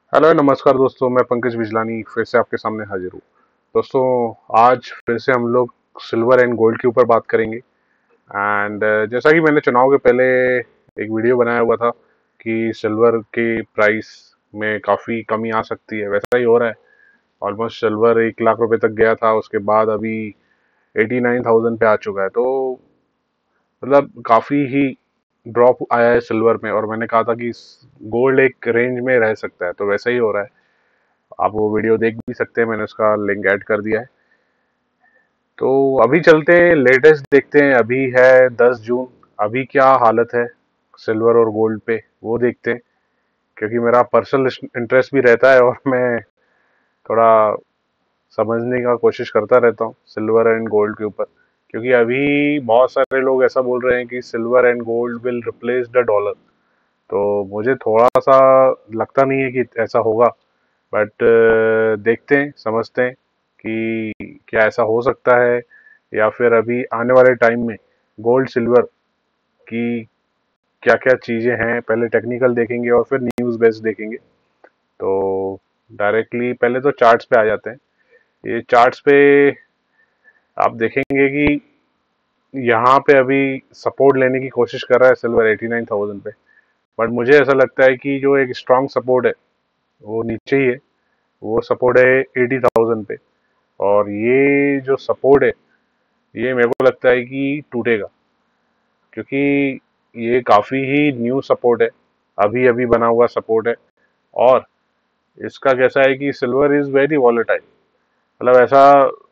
Hello नमस्कार दोस्तों, मैं पंकज बिजलानी फिर से आपके सामने हाजिर हूँ। दोस्तों, आज फिर से हम लोग सिल्वर एंड गोल्ड के ऊपर बात करेंगे। एंड जैसा कि मैंने चुनाव के पहले एक वीडियो बनाया हुआ था कि सिल्वर के प्राइस में काफ़ी कमी आ सकती है, वैसा ही हो रहा है। ऑलमोस्ट सिल्वर 1 लाख रुपए तक गया था, उसके बाद अभी 89,000 पे आ चुका है। तो मतलब काफ़ी ही ड्रॉप आया है सिल्वर में, और मैंने कहा था कि गोल्ड एक रेंज में रह सकता है, तो वैसा ही हो रहा है। आप वो वीडियो देख भी सकते हैं, मैंने उसका लिंक ऐड कर दिया है। तो अभी चलते हैं, लेटेस्ट देखते हैं। अभी है 10 जून। अभी क्या हालत है सिल्वर और गोल्ड पे, वो देखते हैं। क्योंकि मेरा पर्सनल इंटरेस्ट भी रहता है, और मैं थोड़ा समझने का कोशिश करता रहता हूँ सिल्वर एंड गोल्ड के ऊपर। क्योंकि अभी बहुत सारे लोग ऐसा बोल रहे हैं कि silver and gold will replace the dollar. तो मुझे थोड़ा सा लगता नहीं है कि ऐसा होगा। बट देखते हैं, समझते हैं कि क्या ऐसा हो सकता है, या फिर अभी आने वाले टाइम में गोल्ड सिल्वर की क्या क्या चीज़ें हैं, पहले टेक्निकल देखेंगे और फिर न्यूज़ बेस्ड देखेंगे। तो डायरेक्टली पहले तो चार्ट्स पे आ जाते हैं। ये चार्ट्स पे आप देखेंगे कि यहाँ पे अभी सपोर्ट लेने की कोशिश कर रहा है सिल्वर 89,000 पे। बट मुझे ऐसा लगता है कि जो एक स्ट्रांग सपोर्ट है वो नीचे ही है। वो सपोर्ट है 80,000 पे। और ये जो सपोर्ट है, ये मेरे को लगता है कि टूटेगा। क्योंकि ये काफ़ी ही न्यू सपोर्ट है, अभी अभी बना हुआ सपोर्ट है। और इसका कैसा है कि सिल्वर इज़ वेरी वॉलेटाइल। मतलब ऐसा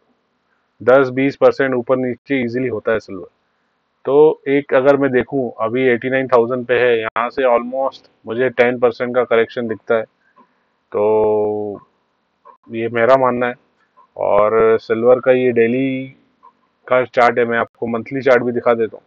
10-20% ऊपर नीचे इजीली होता है सिल्वर। तो एक अगर मैं देखूं, अभी 89,000 पे है, यहाँ से ऑलमोस्ट मुझे 10% का करेक्शन दिखता है। तो ये मेरा मानना है। और सिल्वर का ये डेली का चार्ट है, मैं आपको मंथली चार्ट भी दिखा देता हूँ।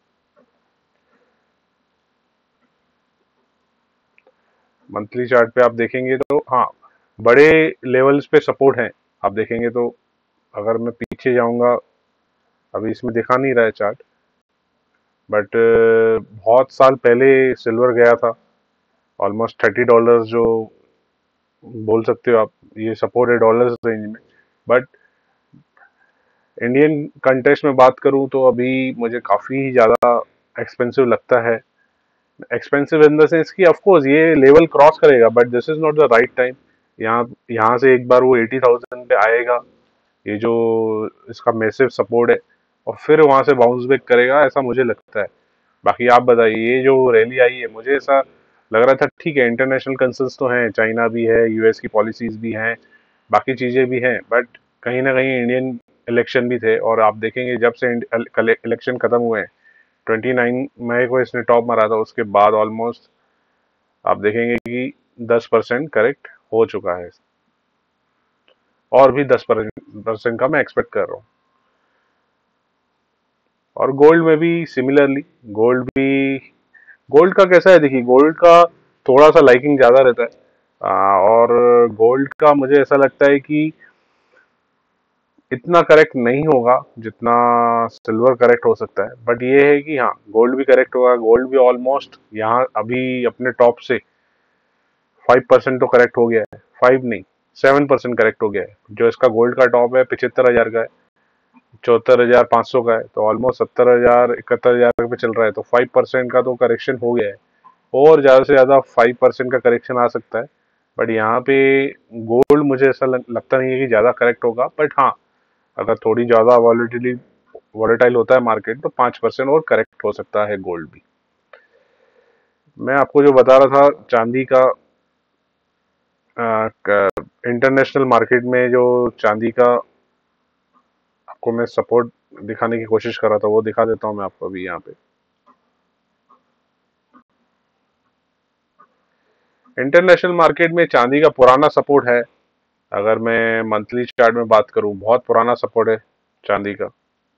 मंथली चार्ट पे आप देखेंगे तो हाँ, बड़े लेवल्स पे सपोर्ट है। आप देखेंगे तो अगर मैं पीछे जाऊंगा, अभी इसमें दिखा नहीं रहा है चार्ट। बट बहुत साल पहले सिल्वर गया था ऑलमोस्ट $30, जो बोल सकते हो आप, ये सपोर्ट है डॉलर्स रेंज में। बट इंडियन कंटेक्स्ट में बात करूं तो अभी मुझे काफ़ी ज़्यादा एक्सपेंसिव लगता है। एक्सपेंसिव इन द सेंस कि ऑफ कोर्स ये लेवल क्रॉस करेगा, but this is not the right time. यहाँ यहाँ से एक बार वो 80,000 पे आएगा, ये जो इसका मैसिव सपोर्ट है, और फिर वहां से बाउंस बैक करेगा, ऐसा मुझे लगता है। बाकी आप बताइए, ये जो रैली आई है, मुझे ऐसा लग रहा था ठीक है, इंटरनेशनल कंसर्न्स तो हैं, चाइना भी है, यूएस की पॉलिसीज भी हैं, बाकी चीजें भी हैं। बट कहीं ना कहीं इंडियन इलेक्शन भी थे, और आप देखेंगे जब से इलेक्शन खत्म हुए हैं, 29 मई को इसने टॉप मारा था, उसके बाद ऑलमोस्ट आप देखेंगे कि 10% करेक्ट हो चुका है। और भी 10% का मैं एक्सपेक्ट कर रहा हूँ। और गोल्ड में भी सिमिलरली, गोल्ड का कैसा है, देखिए गोल्ड का थोड़ा सा लाइकिंग ज़्यादा रहता है। और गोल्ड का मुझे ऐसा लगता है कि इतना करेक्ट नहीं होगा जितना सिल्वर करेक्ट हो सकता है। बट ये है कि हाँ, गोल्ड भी करेक्ट होगा। गोल्ड भी ऑलमोस्ट यहाँ अभी अपने टॉप से 5% तो करेक्ट हो गया है। 5 नहीं, 7% करेक्ट हो गया है। जो इसका गोल्ड का टॉप है 75,000 का है, 74,500 का है, तो ऑलमोस्ट 70,000 71,000 पे चल रहा है। तो 5% का तो करेक्शन हो गया है, और ज़्यादा से ज़्यादा 5% का करेक्शन आ सकता है। बट यहाँ पे गोल्ड मुझे ऐसा लगता नहीं है कि ज़्यादा करेक्ट होगा। बट हाँ, अगर थोड़ी ज़्यादा वॉलेटाइल होता है मार्केट, तो 5% और करेक्ट हो सकता है गोल्ड भी। मैं आपको जो बता रहा था चांदी का, इंटरनेशनल मार्केट में जो चांदी का आपको मैं सपोर्ट दिखाने की कोशिश कर रहा था, वो दिखा देता हूँ मैं आपको अभी यहाँ पे। इंटरनेशनल मार्केट में चांदी का पुराना सपोर्ट है। अगर मैं मंथली चार्ट में बात करूं, बहुत पुराना सपोर्ट है चांदी का।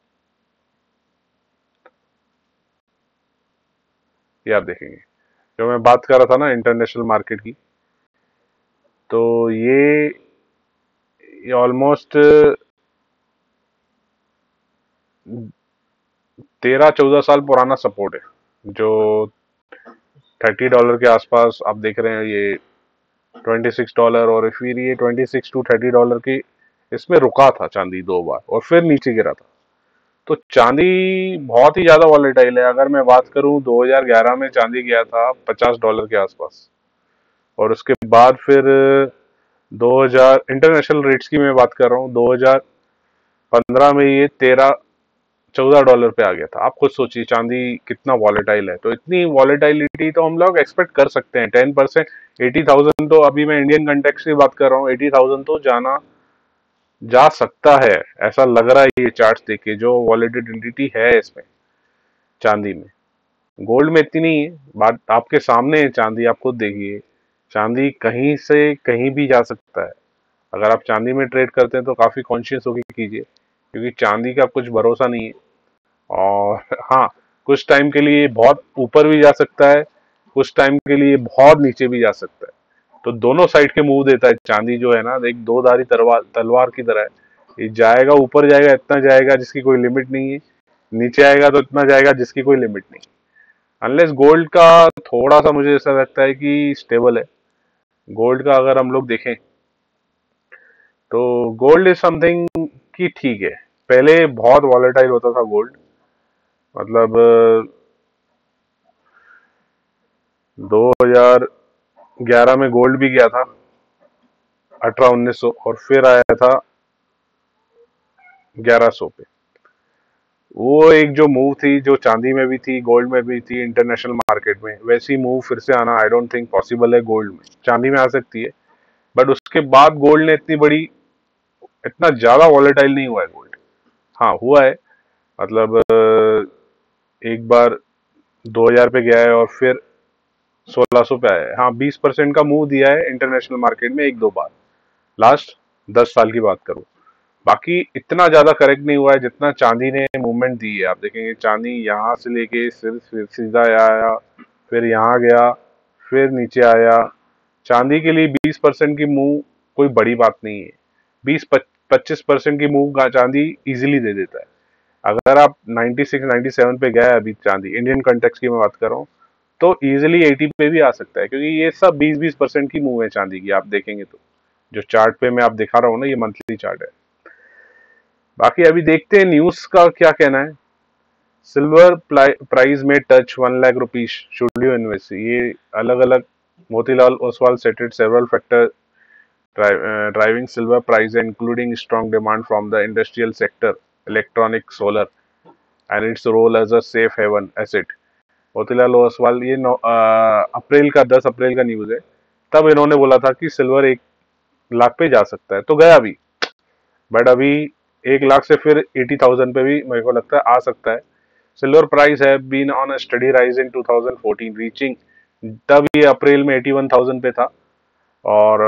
ये आप देखेंगे, जो मैं बात कर रहा था ना इंटरनेशनल मार्केट की, तो ये ऑलमोस्ट 13-14 साल पुराना सपोर्ट है, जो $30 के आसपास आप देख रहे हैं। ये $26, और फिर ये $26 to $30 की इसमें रुका था चांदी 2 बार और फिर नीचे गिरा था। तो चांदी बहुत ही ज्यादा वॉलेटाइल है। अगर मैं बात करूं 2011 में चांदी गया था $50 के आसपास, और उसके बाद फिर 2000 इंटरनेशनल रेट्स की मैं बात कर रहा हूँ, 2015 में ये 13-14 डॉलर पे आ गया था। आप खुद सोचिए चांदी कितना वॉलेटाइल है। तो इतनी वॉलेटाइलिटी तो हम लोग एक्सपेक्ट कर सकते हैं। 10%, 80,000, तो अभी मैं इंडियन कंटेक्स्ट की बात कर रहा हूँ, 80,000 तो जाना जा सकता है, ऐसा लग रहा है ये चार्ट देख के, जो वॉलेटिलिटी है इसमें चांदी में। गोल्ड में इतनी नहीं है, बात आपके सामने है। चांदी आप खुद देखिए, चांदी कहीं से कहीं भी जा सकता है। अगर आप चांदी में ट्रेड करते हैं तो काफी कॉन्शियस होकर कीजिए, क्योंकि चांदी का कुछ भरोसा नहीं है। और हाँ, कुछ टाइम के लिए बहुत ऊपर भी जा सकता है, कुछ टाइम के लिए बहुत नीचे भी जा सकता है। तो दोनों साइड के मूव देता है चांदी, जो है ना, एक दो धारी तलवार तलवार की तरह है। ये जाएगा, ऊपर जाएगा, इतना जाएगा जिसकी कोई लिमिट नहीं है, नीचे आएगा तो इतना जाएगा जिसकी कोई लिमिट नहीं। अनलेस गोल्ड का थोड़ा सा मुझे ऐसा लगता है कि स्टेबल है। गोल्ड का अगर हम लोग देखें तो गोल्ड इज समथिंग कि ठीक है। पहले बहुत वॉलेटाइल होता था गोल्ड, मतलब 2011 में गोल्ड भी गया था 1800-1900, और फिर आया था 1100 पे। वो एक जो मूव थी, जो चांदी में भी थी, गोल्ड में भी थी, इंटरनेशनल मार्केट में, वैसी मूव फिर से आना आई डोंट थिंक पॉसिबल है। गोल्ड में, चांदी में आ सकती है, बट उसके बाद गोल्ड ने इतना ज्यादा वॉलेटाइल नहीं हुआ है गोल्ड। हाँ हुआ है, मतलब एक बार 2000 पे गया है और फिर 1600 पे आया है। हाँ, 20% का मूव दिया है इंटरनेशनल मार्केट में एक दो बार, लास्ट 10 साल की बात करूं। बाकी इतना ज्यादा करेक्ट नहीं हुआ है जितना चांदी ने मूवमेंट दी है। आप देखेंगे चांदी यहाँ से लेके फिर सीधा आया, फिर यहाँ गया, फिर नीचे आया। चांदी के लिए 20% की मूव कोई बड़ी बात नहीं है। 20-25% की मूव चांदी इजीली दे देता है। अगर आप 96-97 पे गए अभी चांदी, इंडियन कंटेक्स्ट की मैं बात कर रहा हूँ, तो इजीली 80 पे भी आ सकता है, क्योंकि ये सब 20-20% की मूव है चांदी की। आप देखेंगे तो जो चार्ट पे मैं आप दिखा रहा हूँ ना, ये मंथली चार्ट है। बाकी अभी देखते हैं न्यूज का क्या कहना है। सिल्वर प्राइस में touch 1 lakh rupees, should you invest? ये अलग अलग Motilal Oswal cited several factor driving silver price, including strong demand from the industrial sector, electronic, solar, and its role as a safe haven asset। Motilal Oswal, ये April का 10 अप्रैल का news है। तब इन्होंने बोला था कि सिल्वर 1 लाख पे जा सकता है, तो गया भी। बट अभी 1 लाख से फिर 80,000 पे भी मेरे को लगता है आ सकता है। Silver price has been on a steady rise in 2014, reaching, तब ये अप्रैल में 81,000 पे था, और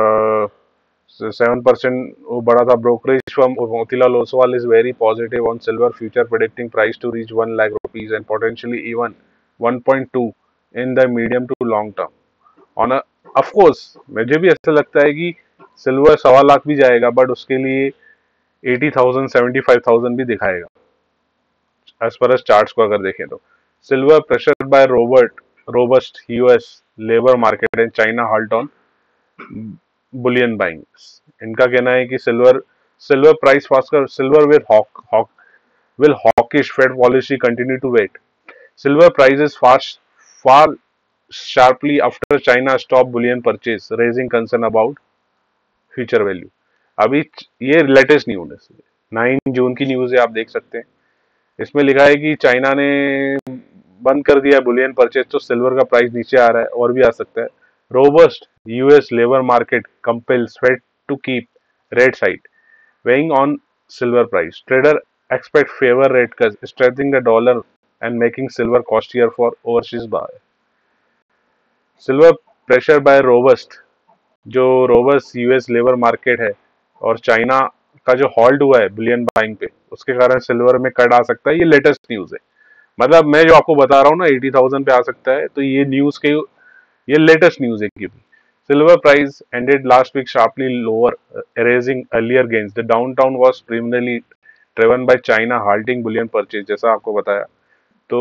7% वो बढ़ा था। Brokerage firm Motilal Oswal is very positive on silver future, predicting price to reach 1 lakh rupees and potentially even 1.2 in the medium to long term on of course. मुझे भी ऐसा लगता है कि सिल्वर 1.25 लाख भी जाएगा, बट उसके लिए 80,000 75,000 भी दिखाएगा एज पर एज चार्ट्स को अगर देखें तो। Silver pressure by robust US labour market and China halt on bullion buyings. इनका कहना है कि silver price faster, silver will hawkish, Fed policy continue to weigh. Silver prices fall sharply after China stop bullion purchase, raising concern about future value. अभी ये latest news है, 9 जून की news है, आप देख सकते हैं। इसमें लिखा है कि चाइना ने बंद कर दिया बुलियन परचेज, तो सिल्वर का प्राइस नीचे आ रहा है और भी आ सकता है। Robust US labour market compels Fed to keep rate side, weighing on silver price. Trader expect favor rate cuts, strengthening the dollar and making silver costlier for overseas buyer. Silver pressure by robust, जो robust US labour market है और China का जो halt हुआ है Boolean buying पे, उसके कारण सिल्वर में कट आ सकता है। ये लेटेस्ट न्यूज है, मतलब मैं जो आपको बता रहा हूँ ना 80,000 पे आ सकता है, तो ये न्यूज के ये लेटेस्ट न्यूज है कि silver price ended last week sharply lower, erasing earlier gains. The downtown was primarily driven by China halting bullion purchase, जैसा आपको बताया। तो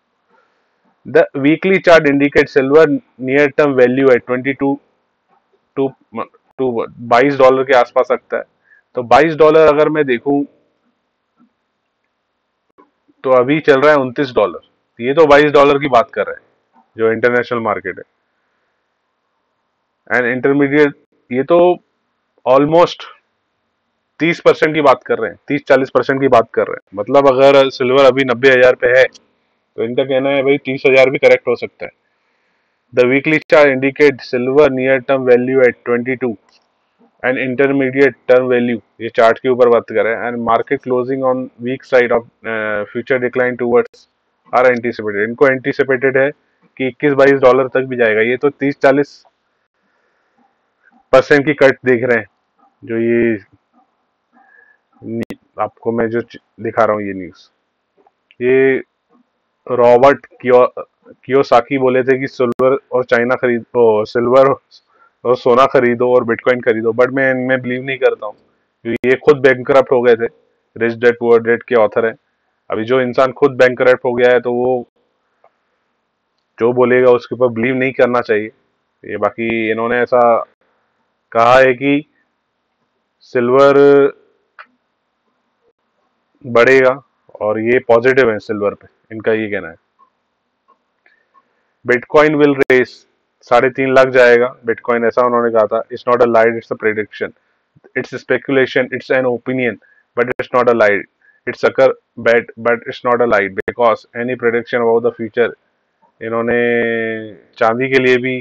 the weekly chart indicates silver near term value at 22 to to $22 के आसपास रखता है। तो $22 अगर मैं देखूं तो अभी चल रहा है $29। ये तो $22 की बात कर रहे हैं जो इंटरनेशनल मार्केट है। एंड इंटरमीडिएट ये तो ऑलमोस्ट 30% की बात कर रहे हैं, 30-40% की बात कर रहे हैं। मतलब अगर सिल्वर अभी 90,000 पे है तो इनका कहना है भाई 30,000 भी करेक्ट हो सकता है। The weekly chart indicate silver near term value at 22 and intermediate term value, ये चार्ट के ऊपर बात कर रहे हैं। And market closing on weak side of future decline towards are anticipated. इनको एंटीसिपेटेड है कि 21-22 तक भी जाएगा। ये तो 30-40% की कट देख रहे हैं। जो ये आपको मैं जो दिखा रहा हूँ ये न्यूज, ये रॉबर्ट कियोसाकी बोले थे कि सिल्वर और चाइना खरीदो, सिल्वर और सोना खरीदो और बिटकॉइन खरीदो, बट मैं इनमें बिलीव नहीं करता हूँ क्योंकि ये खुद बैंकरप्ट हो गए थे। रिच डैड पुअर डैड के ऑथर है। अभी जो इंसान खुद बैंकरप्ट हो गया है तो वो जो बोलेगा उसके ऊपर बिलीव नहीं करना चाहिए। ये बाकी इन्होंने ऐसा कहा है कि सिल्वर बढ़ेगा और ये पॉजिटिव है सिल्वर पे, इनका ये कहना है। बिटकॉइन विल रेस 3.5 लाख जाएगा बिटकॉइन, ऐसा उन्होंने कहा था। It's not a lied, it's a prediction, it's speculation, it's an opinion, but it's not a lied. It's अकर बैट but it's not a lied because any prediction about the future. इन्होंने चांदी के लिए भी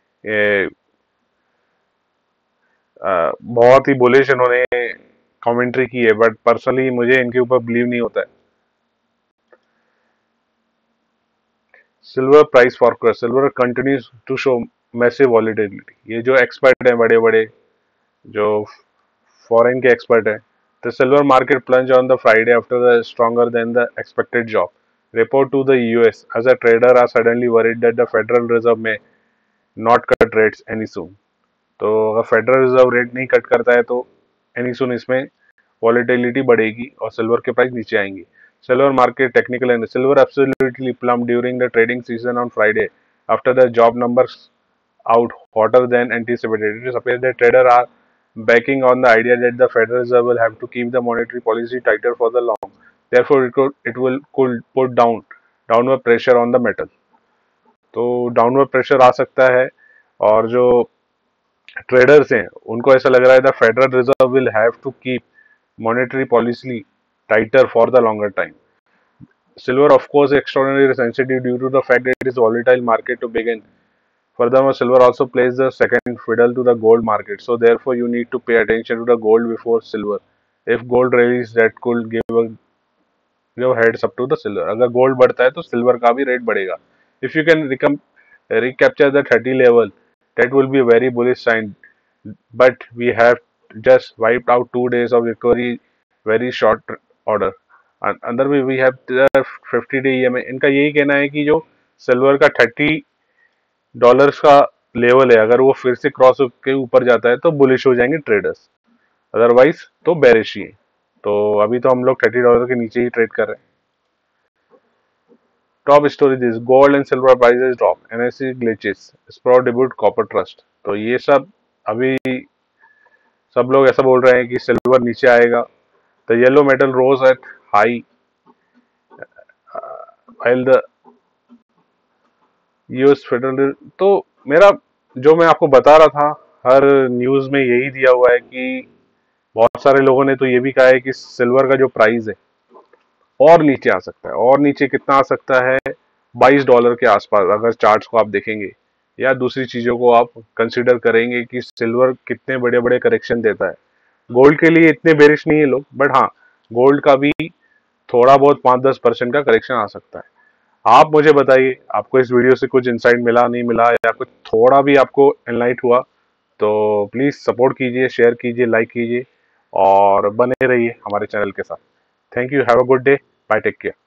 बहुत ही बुलिश इन्होंने कमेंट्री की है, बट पर्सनली मुझे इनके ऊपर बिलीव नहीं होता है। Silver price forecast, silver continues to show massive volatility. ये जो एक्सपर्ट हैं बड़े बड़े जो फॉरेन के एक्सपर्ट हैं, the silver market plunge on the Friday after the stronger than the expected job report to the US as a trader are suddenly worried that the Federal Reserve may not cut rates any soon। तो अगर Federal Reserve rate नहीं cut करता है तो any सुन इसमें volatility बढ़ेगी और silver के प्राइस नीचे आएंगे। Silver market technical and silver absolutely plunged during the trading season on Friday after the job numbers out hotter than anticipated. It appears that traders are backing on the idea that the Federal Reserve will have to keep the monetary policy tighter for the long. Therefore, it will could put downward pressure on the metal. तो downward pressure आ सकता है और जो traders हैं उनको ऐसा लग रहा है the Federal Reserve will have to keep monetary policy tighter for the longer time. Silver, of course, is extraordinarily sensitive due to the fact that it is a volatile market to begin. Furthermore, silver also plays the second fiddle to the gold market, so therefore you need to pay attention to the gold before silver. If gold rallies, that could give heads up to the silver. अगर gold बढ़ता है तो silver का भी rate बढ़ेगा. If you can recapture the 30 level, that will be a very bullish sign. But we have just wiped out 2 days of recovery, very short order. अंदर भी we have 50 day EMA। इनका यही कहना है कि जो सिल्वर का $30 का लेवल है, अगर वो फिर से क्रॉस के ऊपर जाता है तो बुलिश हो जाएंगे ट्रेडर्स, अदरवाइज तो बेरिश ही है। तो अभी तो हम लोग $30 के नीचे ही ट्रेड कर रहे हैं। Top story this gold and silver prices drop, NSE glitches, Sprott debut copper trust. तो ये सब अभी सब लोग ऐसा बोल रहे हैं कि सिल्वर नीचे आएगा। The yellow metal rose at high while the US Federal. तो मेरा जो मैं आपको बता रहा था हर न्यूज में यही दिया हुआ है कि बहुत सारे लोगों ने तो ये भी कहा है कि सिल्वर का जो प्राइस है और नीचे आ सकता है। और नीचे कितना आ सकता है? $22 के आसपास। अगर चार्ट्स को आप देखेंगे या दूसरी चीजों को आप कंसिडर करेंगे कि सिल्वर कितने बड़े बड़े करेक्शन देता है। गोल्ड के लिए इतने बेरिश नहीं है लोग, बट हाँ गोल्ड का भी थोड़ा बहुत 5-10% का करेक्शन आ सकता है। आप मुझे बताइए आपको इस वीडियो से कुछ इंसाइट मिला, नहीं मिला, या कुछ थोड़ा भी आपको एनलाइट हुआ तो प्लीज सपोर्ट कीजिए, शेयर कीजिए, लाइक कीजिए और बने रहिए हमारे चैनल के साथ। Thank you, have a good day, bye, take care.